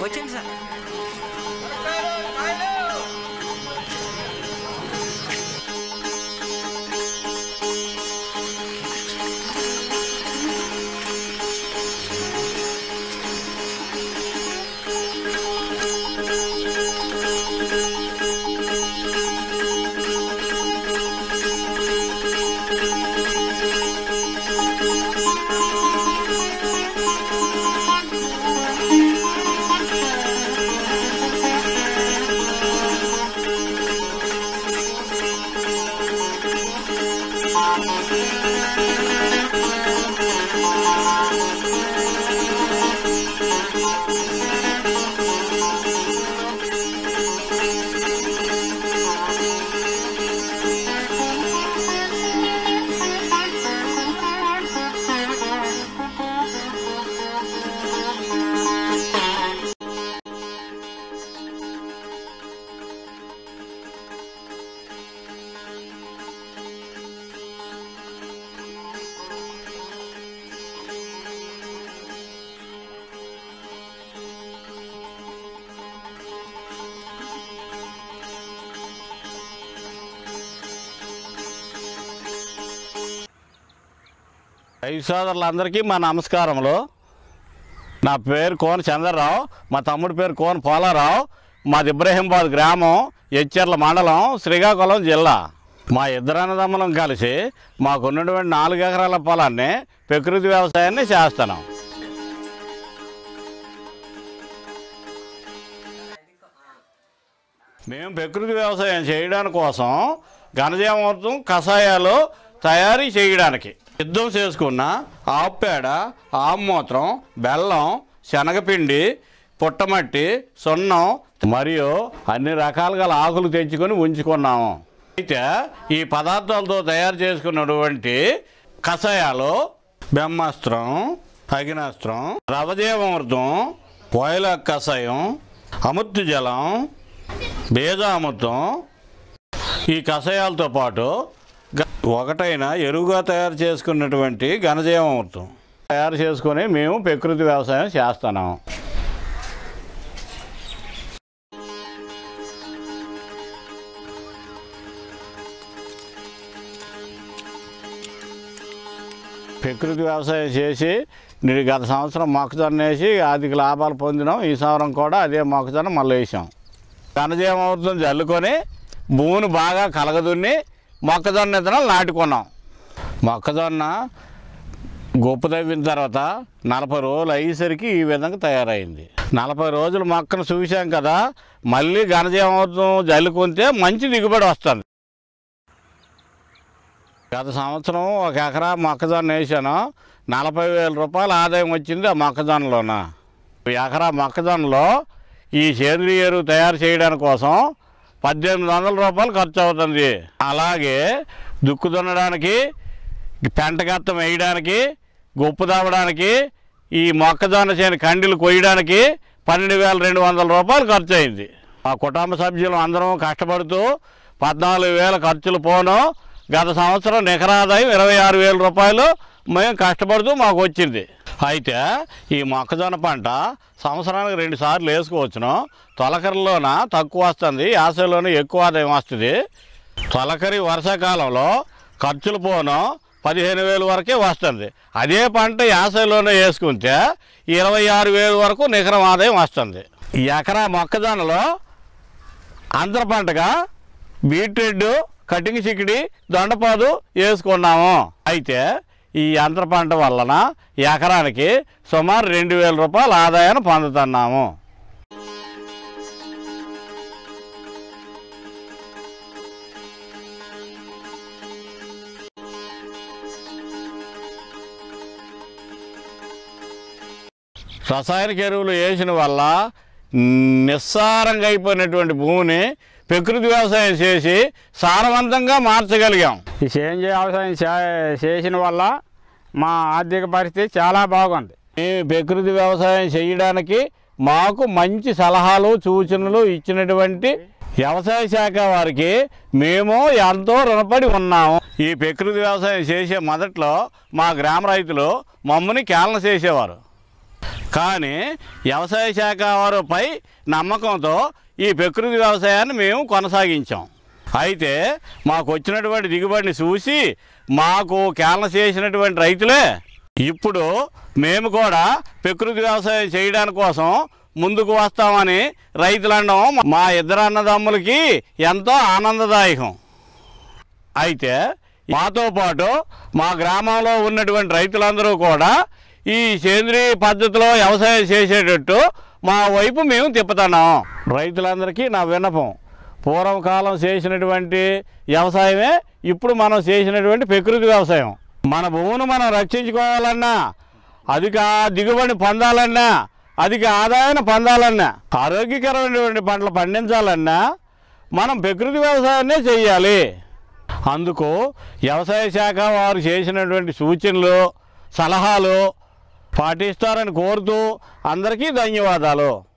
వచ్చేయండి సార్. రైతు సోదరులందరికీ మా నమస్కారములు. నా పేరు కోన చంద్రరావు, మా తమ్ముడి పేరు కోన పోలారావు. మాది ఇబ్రహీంబాద్ గ్రామం, ఎచ్చెర్ల మండలం, శ్రీకాకుళం జిల్లా. మా ఇద్దరు అన్నదమ్ములం కలిసి మాకున్నటువంటి 4 ఎకరాల పొలాన్ని ప్రకృతి వ్యవసాయాన్ని చేస్తున్నాం. మేము ప్రకృతి వ్యవసాయం చేయడానికి కోసం ఘనజీవామృతం కషాయాలు తయారీ చేయడానికి సిద్ధం చేసుకున్న ఆవుపేడ, ఆవుమూత్రం, బెల్లం, శనగపిండి, పుట్టమట్టి, సున్నం మరియు అన్ని రకాలుగా ఆకులు తెచ్చుకొని ఉంచుకున్నాము. అయితే ఈ పదార్థాలతో తయారు చేసుకున్నటువంటి కషాయాలు బ్రహ్మాస్త్రం, అగ్నాస్త్రం, రవజీవామృతం, పోయిల కషాయం, అమృత జలం, బీజామృతం, ఈ కషాయాలతో పాటు ఒకటైన ఎరువుగా తయారు చేసుకున్నటువంటి ఘనజీవామృతం తయారు చేసుకొని మేము ప్రకృతి వ్యవసాయం చేస్తున్నాం. ప్రకృతి వ్యవసాయం చేసి గత సంవత్సరం మొక్కజొన్న వేసి అధిక లాభాలు పొందినాం. ఈ సంవత్సరం కూడా అదే మొక్కజొన్న మళ్ళీ వేసాం. ఘనజీవామృతం జల్లుకొని భూమిని బాగా కలగదున్ని మొక్కజొన్న విత్తనాలు నాటుకున్నాం. మొక్కజొన్న గొప్ప తవ్విన తర్వాత 40 రోజులు అయ్యేసరికి ఈ విధంగా తయారైంది. 40 రోజులు మొక్కను చూసాం కదా, మళ్ళీ ఘనజీవామృతం జల్లుకుంటే మంచి దిగుబడి వస్తుంది. గత సంవత్సరం 1 ఎకరా మొక్కజొన్న వేసాను, 40,000 రూపాయల ఆదాయం వచ్చింది ఆ మొక్కజొన్నలోన. ఎకరా మొక్కజొన్నలో ఈ సేంద్రియ ఎరువు తయారు చేయడానికి కోసం 1,800 రూపాయలు ఖర్చు అవుతుంది. అలాగే దుక్కు దున్నడానికి, పెంటగత్తం వేయడానికి, గొప్పు తవ్వడానికి, ఈ మొక్కజొన్న చేను కండిలు కొయ్యడానికి 12,200 రూపాయలు ఖర్చు అయింది. మా కుటుంబ సభ్యులు అందరం కష్టపడుతూ 14,000 ఖర్చులు పోను. గత సంవత్సరం నికర ఆదాయం 26,000 రూపాయలు మేము కష్టపడుతూ మాకు వచ్చింది. అయితే ఈ మొక్కజొన్న పంట సంవత్సరానికి 2 సార్లు వేసుకోవచ్చును. తొలకరిలోన తక్కువ వస్తుంది, యాసలోనే ఎక్కువ ఆదాయం వస్తుంది. తొలకరి వర్షాకాలంలో ఖర్చులు పోను 15,000 వరకే వస్తుంది. అదే పంట యాసలోనే వేసుకుంటే 26,000 వరకు నికరం ఆదాయం వస్తుంది. ఈ ఎకరా మొక్కజొన్నలో అంతర పంటగా బీట్రెడ్, కటింగ్ చికిడి, దొండపాదు వేసుకున్నాము. అయితే ఈ అంతర పంట వలన ఎకరానికి సుమారు 2,000 రూపాయల ఆదాయాన్ని పొందుతున్నాము. రసాయనిక ఎరువులు వేసిన వల్ల నిస్సారంగా అయిపోయినటువంటి భూమిని ప్రకృతి వ్యవసాయం చేసి సారవంతంగా మార్చగలిగాం. ఈ సేంద్రీయ వ్యవసాయం చేసిన వల్ల మా ఆర్థిక పరిస్థితి చాలా బాగుంది. ఈ ప్రకృతి వ్యవసాయం చేయడానికి మాకు మంచి సలహాలు, సూచనలు ఇచ్చినటువంటి వ్యవసాయ శాఖ వారికి మేము ఎంతో రుణపడి ఉన్నాము. ఈ ప్రకృతి వ్యవసాయం చేసే మొదట్లో మా గ్రామ రైతులు మమ్మల్ని కేలన చేసేవారు. కానీ వ్యవసాయ శాఖ వారిపై నమ్మకంతో ఈ ప్రకృతి వ్యవసాయాన్ని మేము కొనసాగించాం. అయితే మాకు వచ్చినటువంటి దిగుబడిని చూసి మాకు కేలన చేసినటువంటి రైతులే ఇప్పుడు మేము కూడా ప్రకృతి వ్యవసాయం చేయడానికి కోసం ముందుకు వస్తామని రైతులు అనడం మా ఇద్దరు అన్నదమ్ములకి ఎంతో ఆనందదాయకం. అయితే మాతో పాటు మా గ్రామంలో ఉన్నటువంటి రైతులందరూ కూడా ఈ సేంద్రీయ పద్ధతిలో వ్యవసాయం చేసేటట్టు మా వైపు మేము తిప్పుతున్నాం. రైతులందరికీ నా విన్నపం, పూర్వకాలం చేసినటువంటి వ్యవసాయమే ఇప్పుడు మనం చేసినటువంటి ప్రకృతి వ్యవసాయం. మన భూమిని మనం రక్షించుకోవాలన్నా, అధిక దిగుబడి పొందాలన్నా, అధిక ఆదాయాన్ని పొందాలన్నా, ఆరోగ్యకరమైనటువంటి పంటలు పండించాలన్నా మనం ప్రకృతి వ్యవసాయాన్నే చేయాలి. అందుకు వ్యవసాయ శాఖ వారు చేసినటువంటి సూచనలు సలహాలు పాటిస్తారని కోరుతూ అందరికీ ధన్యవాదాలు.